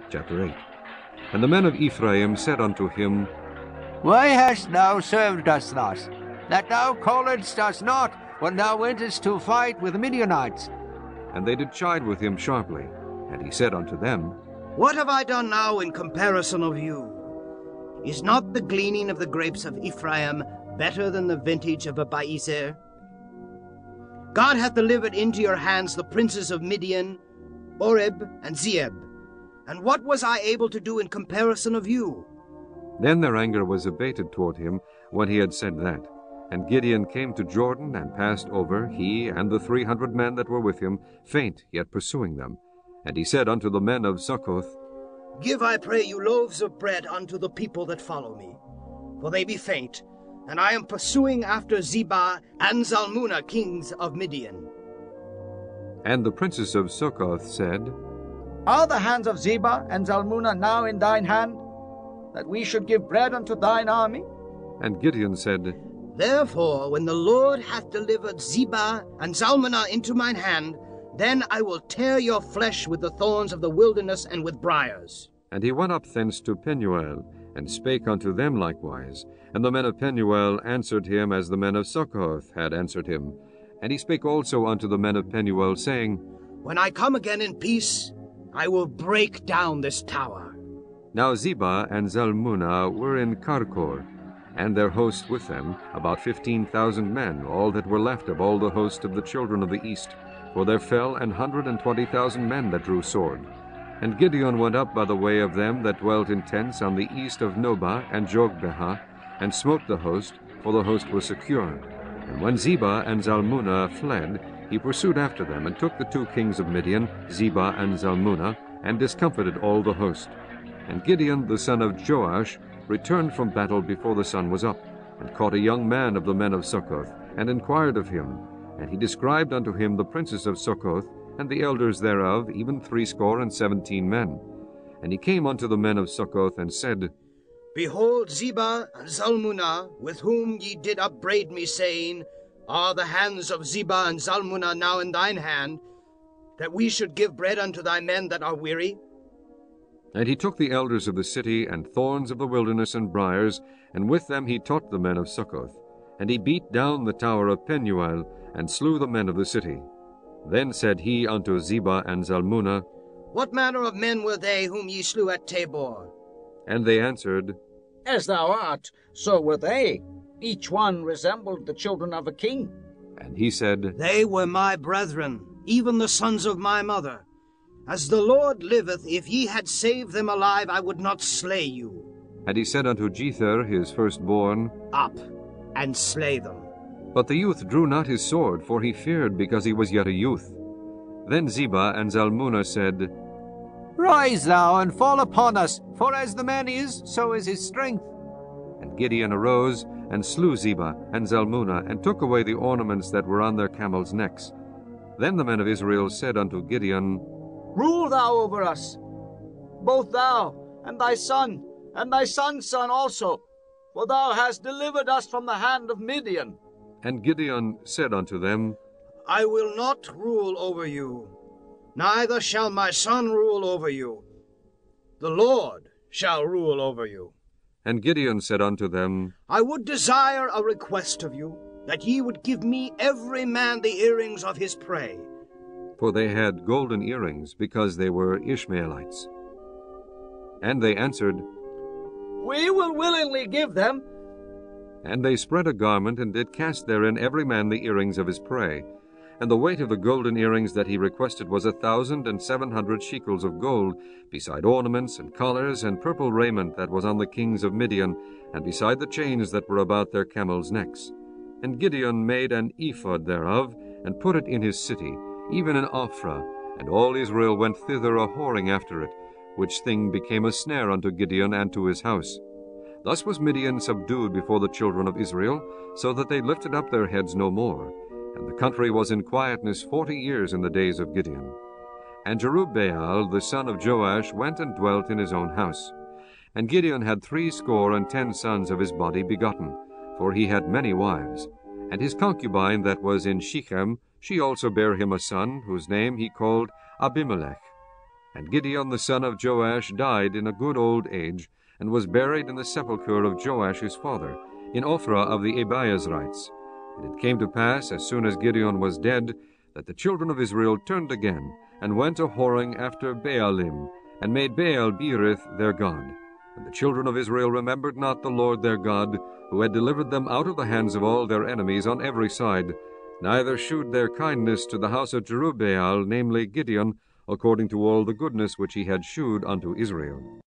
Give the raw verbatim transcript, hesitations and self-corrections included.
Chapter eight. And the men of Ephraim said unto him, Why hast thou served us thus, that thou calledst us not when thou wentest to fight with the Midianites? And they did chide with him sharply. And he said unto them, What have I done now in comparison of you? Is not the gleaning of the grapes of Ephraim better than the vintage of Abiezer? God hath delivered into your hands the princes of Midian, Oreb and Zeeb. And what was I able to do in comparison of you? Then their anger was abated toward him when he had said that. And Gideon came to Jordan, and passed over, he and the three hundred men that were with him, faint, yet pursuing them. And he said unto the men of Succoth, Give, I pray you, loaves of bread unto the people that follow me, for they be faint, and I am pursuing after Zebah and Zalmunna, kings of Midian. And the princes of Succoth said, Are the hands of Zebah and Zalmunna now in thine hand, that we should give bread unto thine army? And Gideon said, Therefore, when the Lord hath delivered Zebah and Zalmunna into mine hand, then I will tear your flesh with the thorns of the wilderness and with briars. And he went up thence to Penuel, and spake unto them likewise. And the men of Penuel answered him as the men of Succoth had answered him. And he spake also unto the men of Penuel, saying, When I come again in peace, I will break down this tower. Now Zebah and Zalmunna were in Karkor, and their host with them, about fifteen thousand men, all that were left of all the host of the children of the east. For there fell an hundred and twenty thousand men that drew sword. And Gideon went up by the way of them that dwelt in tents on the east of Nobah and Jogbehah, and smote the host, for the host was secure. And when Zebah and Zalmunna fled, he pursued after them, and took the two kings of Midian, Zebah and Zalmunna, and discomfited all the host. And Gideon the son of Joash returned from battle before the sun was up, and caught a young man of the men of Succoth, and inquired of him. And he described unto him the princes of Succoth, and the elders thereof, even threescore and seventeen men. And he came unto the men of Succoth, and said, Behold, Zebah and Zalmunna, with whom ye did upbraid me, saying, Are the hands of Zebah and Zalmunna now in thine hand, that we should give bread unto thy men that are weary? And he took the elders of the city, and thorns of the wilderness, and briars, and with them he taught the men of Succoth. And he beat down the tower of Penuel, and slew the men of the city. Then said he unto Zebah and Zalmunna, What manner of men were they whom ye slew at Tabor? And they answered, As thou art, so were they. Each one resembled the children of a king. And he said, They were my brethren, even the sons of my mother. As the Lord liveth, if ye had saved them alive, I would not slay you. And he said unto Jether his firstborn, Up, and slay them. But the youth drew not his sword, for he feared, because he was yet a youth. Then Zebah and Zalmunna said, Rise thou, and fall upon us, for as the man is, so is his strength. And Gideon arose, and slew Zebah and Zalmunna, and took away the ornaments that were on their camels' necks. Then the men of Israel said unto Gideon, Rule thou over us, both thou, and thy son, and thy son's son also, for thou hast delivered us from the hand of Midian. And Gideon said unto them, I will not rule over you, neither shall my son rule over you. The Lord shall rule over you. And Gideon said unto them, I would desire a request of you, that ye would give me every man the earrings of his prey. For they had golden earrings, because they were Ishmaelites. And they answered, We will willingly give them. And they spread a garment, and did cast therein every man the earrings of his prey. And the weight of the golden earrings that he requested was a thousand and seven hundred shekels of gold, beside ornaments and collars and purple raiment that was on the kings of Midian, and beside the chains that were about their camels' necks. And Gideon made an ephod thereof, and put it in his city, even in Ophrah, and all Israel went thither a-whoring after it, which thing became a snare unto Gideon and to his house. Thus was Midian subdued before the children of Israel, so that they lifted up their heads no more. And the country was in quietness forty years in the days of Gideon. And Jerubbaal the son of Joash went and dwelt in his own house. And Gideon had threescore and ten sons of his body begotten, for he had many wives. And his concubine that was in Shechem, she also bare him a son, whose name he called Abimelech. And Gideon the son of Joash died in a good old age, and was buried in the sepulchre of Joash his father, in Ophrah of the Abiezrites. And it came to pass, as soon as Gideon was dead, that the children of Israel turned again, and went a whoring after Baalim, and made Baal-berith their god. And the children of Israel remembered not the Lord their God, who had delivered them out of the hands of all their enemies on every side, neither shewed their kindness to the house of Jerubbaal, namely Gideon, according to all the goodness which he had shewed unto Israel.